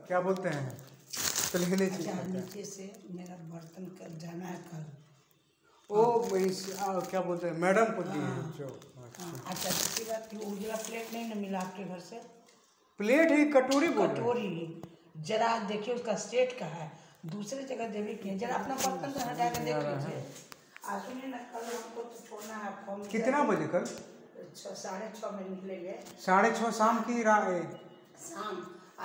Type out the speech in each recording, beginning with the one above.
क्या बोलते हैं तिलहने अच्छा नीचे से मेरा बर्तन कर जाना है कल। क्या बोलते हैं मैडम को दिए जो। अच्छा दूसरी बात कि उजला प्लेट नहीं ना मिला आपके घर से? प्लेट ही कटोरी बोल रहे हैं। कटोरी जरा देखिए उसका स्टेट का है, दूसरे जगह देवी की है, जरा अपना बर्तन से हटा के देख लीजिए। सुनिए ना कल हमको तो छोड़ना है आपको। कितना बजे कल? 6:30 में निकलेंगे। 6:30 शाम की शाम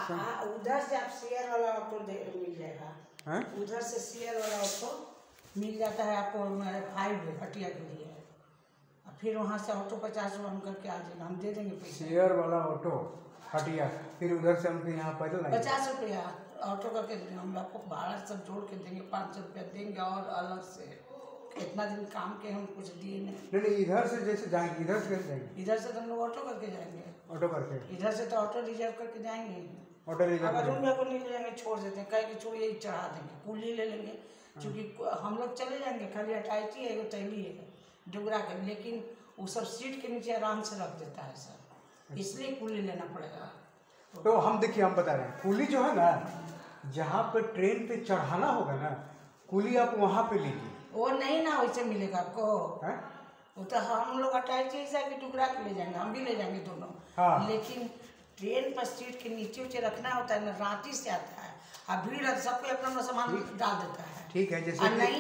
उधर से आप शेयर वाला ऑटो मिल जाएगा। उधर से शेयर वाला ऑटो मिल जाता है आपको 5 हटिया के लिए। फिर वहाँ से ऑटो 50 रुपये हम करके आ जाएगा, हम दे देंगे पैसे। शेयर वाला ऑटो हटिया, फिर उधर से हमको यहाँ पैदल 50 रुपया ऑटो करके देंगे, हम आपको भाड़ा सब जोड़ के देंगे, 500 रुपया देंगे और अलग से। इतना दिन काम के हम कुछ दिए नहीं। नहीं इधर से जैसे जाएंगे, इधर से कैसे जाएंगे? इधर से तो हम लोग ऑटो करके जाएंगे। ऑटो करके? इधर से तो ऑटो रिजर्व करके जाएंगे। ऑटो रिजर्व अगर उन को नहीं ले जाएंगे छोड़ देते हैं, कहे कि छोड़िए यही चढ़ा देंगे, कुली ले लेंगे। क्योंकि हम लोग चले जाएंगे, खाली अटैची है, वो तैली है डुगरा के, लेकिन वो सब सीट के नीचे आराम से रख देता है सर, इसलिए कुली लेना पड़ेगा। तो हम देखिए हम बता रहे हैं कुली जो है ना, जहाँ पे ट्रेन पे चढ़ाना होगा ना, कुली आप वहाँ पे लीजिए। वो नहीं ना वैसे मिलेगा आपको है? वो तो हम लोग अटैची हिस्सा के टुकड़ा के ले जाएंगे, हम भी ले जाएंगे दोनों। हाँ। लेकिन ट्रेन पर सीट के नीचे ऊँचे रखना होता है ना, रांची से आता है और भीड़ सबको अपना अपना सामान डाल देता है। ठीक है,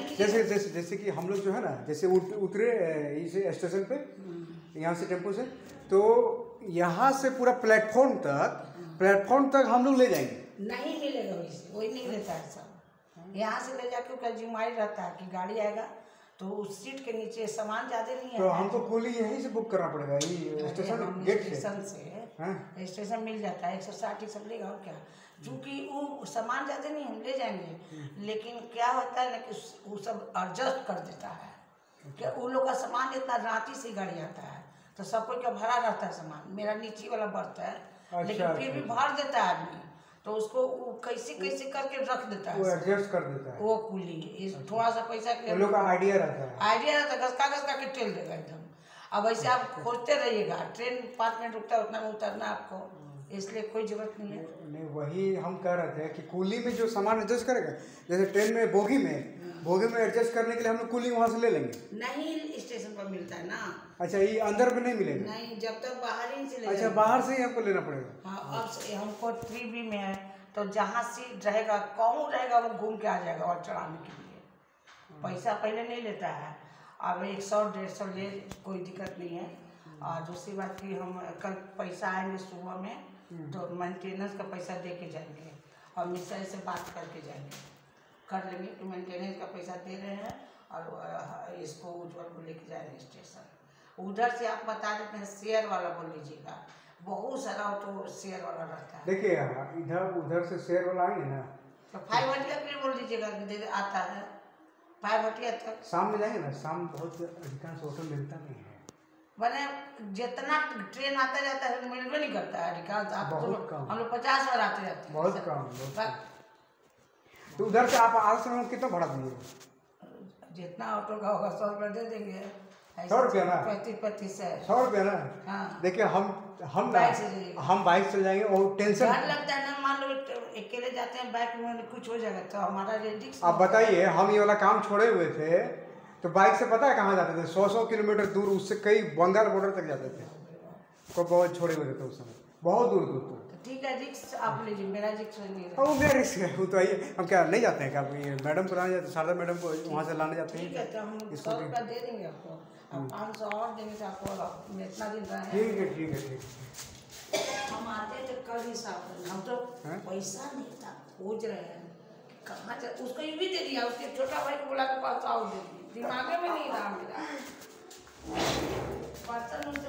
जैसे कि हम लोग जो है ना, जैसे उतरे इस स्टेशन पे यहाँ से टेम्पो से, तो यहाँ से पूरा प्लेटफॉर्म तक हम लोग ले जाएंगे। नहीं मिलेगा वैसे, वही नहीं रहता है सब। यहाँ से ले जाके उसका जिम्मेदारी रहता है कि गाड़ी आएगा तो उस सीट के नीचे सामान ज़्यादा नहीं है। तो हमको कुली यहीं से बुक करना पड़ेगा, ये स्टेशन गेट से स्टेशन मिल जाता है, 160 सब लेगा और क्या। चूँकि वो सामान ज़्यादा नहीं हम ले जाएंगे, लेकिन क्या होता है ना कि वो सब एडजस्ट कर देता है कि उन लोग का सामान इतना रांची से गाड़ी आता है तो सब कोई का भरा रहता है सामान। मेरा नीचे वाला बर्थ है, लेकिन फिर भी भर देता है आदमी, तो उसको वो कैसे करके रख देता है, वो एडजस्ट कर देता है। वो कुली थोड़ा सा पैसा के लोग का आइडिया रहता है, घसका के टेल देगा एकदम। अब ऐसे आप खोजते रहिएगा, ट्रेन 5 मिनट रुकता है उतना में उतरना आपको, इसलिए कोई जरूरत नहीं है। नहीं वही हम कह रहे थे कि कुली में जो सामान एडजस्ट करेगा, जैसे ट्रेन में बोगी में एडजस्ट करने के लिए हम लोग कुली वहाँ से ले लेंगे। नहीं स्टेशन पर मिलता है ना। अच्छा ये अंदर में नहीं मिलेगा? नहीं, जब तक बाहर ही से ले। अच्छा बाहर से ही हमको लेना पड़ेगा। हाँ, अब हमको 3B में है तो जहाँ सीट रहेगा कौन रहेगा वो घूम के आ जाएगा और चढ़ाने के लिए। पैसा पहले नहीं लेता है, अब 100-150 ले, कोई दिक्कत नहीं है। और दूसरी बात कि हम कल पैसा आएंगे सुबह में तो मेंटेनेंस का पैसा दे के जाएंगे और मिसाइल से बात करके जाएंगे, कर लेंगे कि मेंटेनेंस का पैसा दे रहे हैं और इसको उज्जवल को लेके जाएंगे स्टेशन। उधर से आप बता देते हैं शेयर वाला बोल लीजिएगा, बहुत सारा ऑटो शेयर वाला रहता है। देखिए इधर उधर से शेयर वाला आएंगे ना तो 5 हटिया के लिए बोल दीजिएगा दे आता है 5 हटिया तक। शाम में जाएंगे ना, शाम बहुत अधिकांश ऑटो मिलता नहीं है, मैंने जितना ट्रेन आता जाता है मिलवे नहीं करता है अधिकांश। आप तो हम लोग 50 बार आते जाते हैं, बहुत कम। तो उधर से आप आज से कितना भाड़ा दिए? जितना ऑटो का होगा 100 रुपया दे देंगे। 100 रुपया ना? 35 है 100 रुपया ना? हाँ। देखिए हम बाइक से जाएंगे और टेंशन डर लगता है ना, मान लो अकेले जाते हैं बाइक में कुछ हो जाएगा तो हमारा रिस्क। आप बताइए, हम ये वाला काम छोड़े हुए थे तो बाइक से पता है कहाँ जाते थे? 100 किलोमीटर दूर, उससे कई बंगाल बॉर्डर तक जाते थे, को बहुत छोड़े हुए थे उस समय, बहुत दूर दूर तक। ठीक है रिक्स आप लीजिए, मेरा रिक्स नहीं है। वो मेरा रिस्क है, वो तो आइए हम क्या नहीं जाते हैं क्या? मैडम को लाने जाते, शारदा मैडम को वहाँ से लाने जाते हैं। ठीक है तो हम 100 रुपया दे देंगे आपको, अब 500 और देंगे तो आपको इतना दिन रहे। ठीक है। हम आते थे कल ही साफ, हम तो पैसा नहीं था, खोज रहे हैं कहाँ से, उसको ये भी दे दिया, उसके छोटा भाई को बुला के 500 और दे दिए, दिमाग में नहीं रहा मेरा। बर्तन